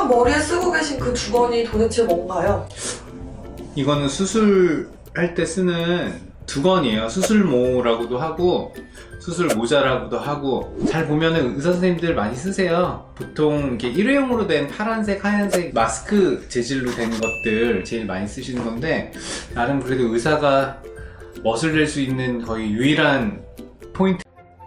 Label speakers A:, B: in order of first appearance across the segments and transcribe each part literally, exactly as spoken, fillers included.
A: 지금 머리에 쓰고 계신 그 두건이 도대체 뭔가요?
B: 이거는 수술할 때 쓰는 두건이에요. 수술모라고도 하고 수술 모자라고도 하고, 잘 보면은 의사 선생님들 많이 쓰세요. 보통 이렇게 일회용으로 된 파란색, 하얀색 마스크 재질로 된 것들 제일 많이 쓰시는 건데, 나름 그래도 의사가 멋을 낼 수 있는 거의 유일한 포인트,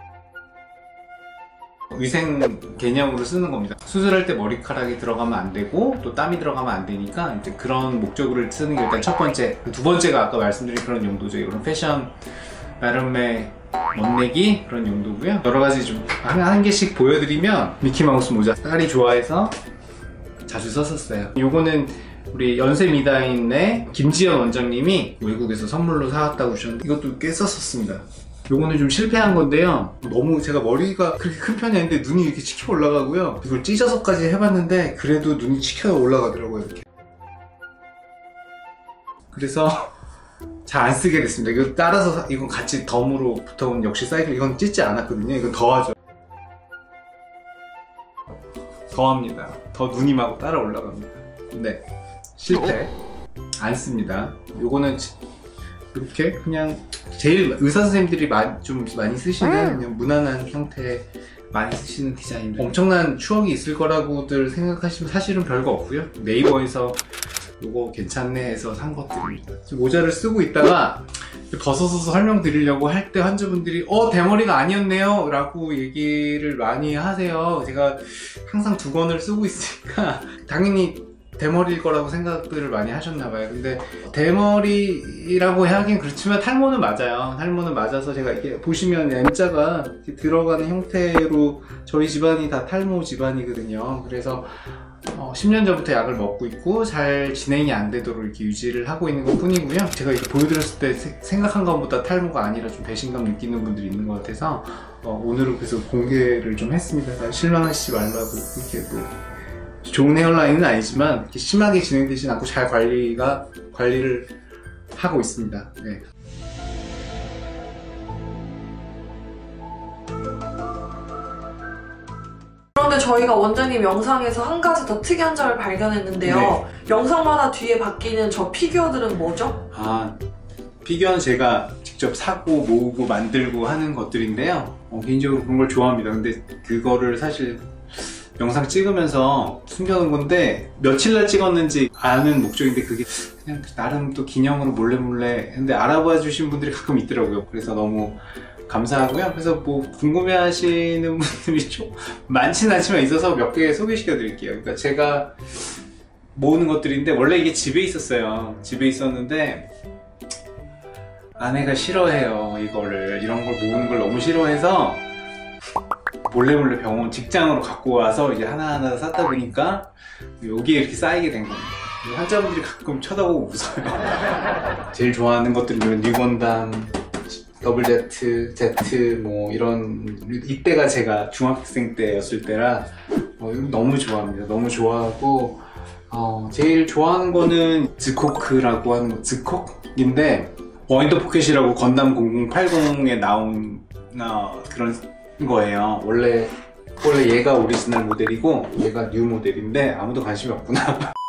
B: 위생 개념으로 쓰는 겁니다. 수술할 때 머리카락이 들어가면 안 되고 또 땀이 들어가면 안 되니까 이제 그런 목적으로 쓰는 게 일단 첫 번째. 두 번째가 아까 말씀드린 그런 용도죠. 이런 패션 나름의 멋내기 그런 용도고요. 여러 가지 좀 한 한 개씩 보여드리면, 미키마우스 모자 딸이 좋아해서 자주 썼었어요. 요거는 우리 연세미다인의 김지연 원장님이 외국에서 선물로 사왔다고 주셨는데 이것도 꽤 썼었습니다. 요거는 좀 실패한 건데요. 너무 제가 머리가 그렇게 큰 편이 아닌데 눈이 이렇게 치켜 올라가고요. 이걸 찢어서까지 해봤는데 그래도 눈이 치켜 올라가더라고요, 이렇게. 그래서 잘 안 쓰게 됐습니다. 이거 따라서, 이건 같이 덤으로 붙어온 역시 사이클, 이건 찢지 않았거든요. 이건 더하죠. 더합니다. 더 눈이 막 따라 올라갑니다. 네, 실패. 안 씁니다. 요거는 이렇게 그냥 제일 의사 선생님들이 많이, 좀 많이 쓰시는 그냥 무난한 형태 많이 쓰시는 디자인들. 엄청난 추억이 있을 거라고들 생각하시면 사실은 별거 없고요. 네이버에서 요거 괜찮네 해서 산 것들입니다. 모자를 쓰고 있다가 벗어서 설명드리려고 할 때 환자분들이 어 대머리가 아니었네요 라고 얘기를 많이 하세요. 제가 항상 두건을 쓰고 있으니까 당연히 대머리일 거라고 생각들을 많이 하셨나봐요. 근데 대머리라고 하긴 그렇지만 탈모는 맞아요. 탈모는 맞아서 제가 이게 보시면 M자가 들어가는 형태로, 저희 집안이 다 탈모 집안이거든요. 그래서 어, 십 년 전부터 약을 먹고 있고 잘 진행이 안 되도록 이렇게 유지를 하고 있는 것 뿐이고요. 제가 이렇게 보여드렸을 때 세, 생각한 것보다 탈모가 아니라 좀 배신감 느끼는 분들이 있는 것 같아서 어, 오늘은 그래서 공개를 좀 했습니다. 실망하시지 말라고. 이렇게 뭐 좋은 헤어라인은 아니지만 이렇게 심하게 진행되진 않고 잘 관리가 관리를 하고 있습니다. 네.
A: 그런데 저희가 원장님 영상에서 한 가지 더 특이한 점을 발견했는데요. 네. 영상마다 뒤에 바뀌는 저 피규어들은 뭐죠?
B: 아, 피규어는 제가 직접 사고 모으고 만들고 하는 것들인데요. 어, 개인적으로 그런 걸 좋아합니다. 근데 그거를 사실 영상 찍으면서 숨겨놓은 건데 며칠 날 찍었는지 아는 목적인데 그게 그냥 나름 또 기념으로 몰래 몰래 근데 알아봐 주신 분들이 가끔 있더라고요. 그래서 너무 감사하고요. 그래서 뭐 궁금해 하시는 분들이 좀 많지는 않지만 있어서 몇 개 소개시켜 드릴게요. 그러니까 제가 모으는 것들인데 원래 이게 집에 있었어요. 집에 있었는데 아내가 싫어해요. 이거를, 이런 걸 모으는 걸 너무 싫어해서 몰래 몰래 병원 직장으로 갖고 와서 이제 하나하나 쌓다 보니까 여기에 이렇게 쌓이게 된 겁니다. 환자분들이 가끔 쳐다보고 웃어요. 제일 좋아하는 것들은 뉴건담, 더블 제트, 제트 뭐 이런, 이때가 제가 중학생 때였을 때라 어, 너무 좋아합니다. 너무 좋아하고 어, 제일 좋아하는 거는 즈코크라고 하는 거, 즈콕인데 워인더 포켓이라고 건담 공공팔공에 나온 어, 그런 거예요. 원래 원래 얘가 오리지널 모델이고 얘가 뉴 모델인데 아무도 관심이 없구나.